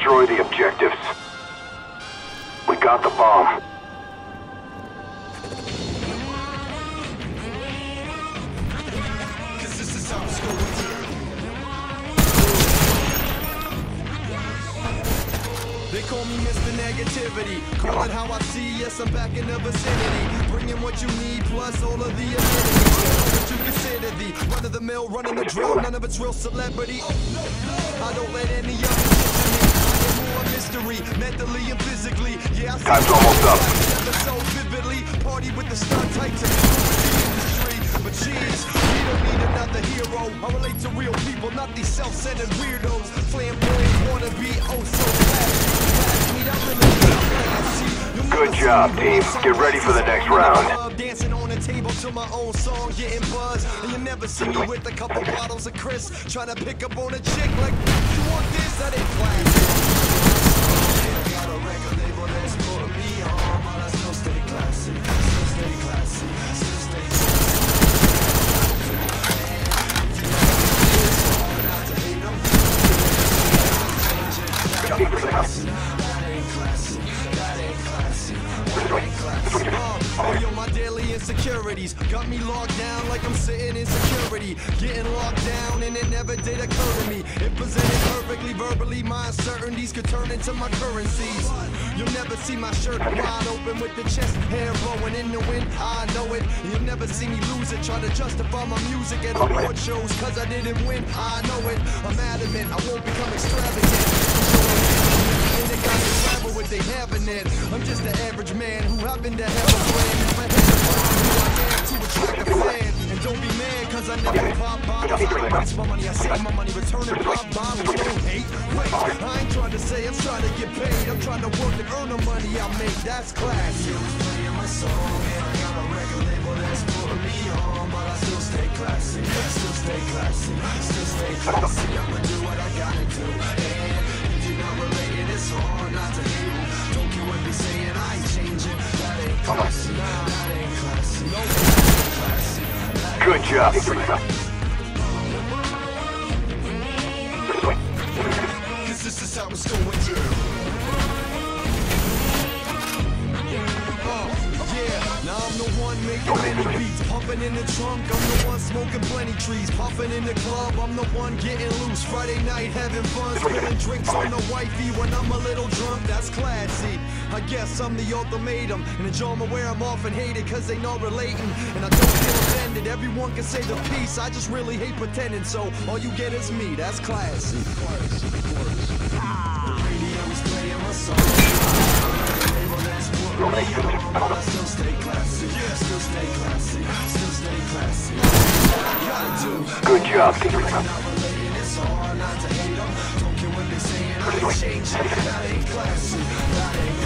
destroy the objectives. We got the bomb. They call me Mr. Negativity. Call it how I see, yes, I'm back in the vicinity. Bringing what you need, plus all of the amenities. What you consider the run-of-the-mill, running the drill, none of it's real celebrity. I don't let any of it get to me. I am more mystery, mentally and physically. Yeah, I see Time's almost up. so vividly. Party with the stunt types of the industry. But jeez, we don't need another hero. I relate to real people, not these self-centered weirdos. Flamboyant wannabe, oh so fast. Good job, team. Get ready for the next round. Dancing on the table to my own song, getting buzzed. And you never see me with a couple bottles of Chris, trying to pick up on a chick like, you want this? That ain't classy. I got a record label that's put me on, but I still stay classy. Still stay classy. Still stay classy. Yo, my daily insecurities got me locked down like I'm sitting in security. Getting locked down and it never did occur to me. It presented perfectly verbally, my uncertainties could turn into my currencies. You'll never see my shirt wide open with the chest hair blowing in the wind, I know it. You'll never see me lose it, trying to justify my music at award shows cause I didn't win, I know it. I'm adamant, I won't become extravagant. And they got to travel what they having it. I'm just an average man who happened to have a plan. If I had to find who I am to attract a fan. And don't be mad cause I never pop bottles. I waste my money, I save my money, return and pop bottles. Don't hate, wait, I ain't trying to say I'm trying to get paid. I'm trying to work and earn the money I make, that's classy. Playing my song, and I got a record label that's putting me on, but I still stay classy. Still stay classy, still stay classy. I'ma do what I gotta do. Not related, it's hard not to hate. Don't care what they saying, I ain't changing. That ain't classy, that ain't classy. No, classy. Good job. Cause this is how it's going down. Now I'm the one making many beats, pumping in the trunk, I'm the one smoking plenty trees, puffing in the club, I'm the one getting loose, Friday night having fun, spilling drinks on the wifey when I'm a little drunk, that's classy. I guess I'm the ultimatum, and the job where I'm often hated cause they not relating, and I don't feel offended, everyone can say the piece, I just really hate pretending, so all you get is me, that's classy. The radio's playing my song. Still stay classy, still stay classy, still stay classy. Good job. It's hard not to hate them. Don't care what they saying, I ain't changing. That ain't classy, that ain't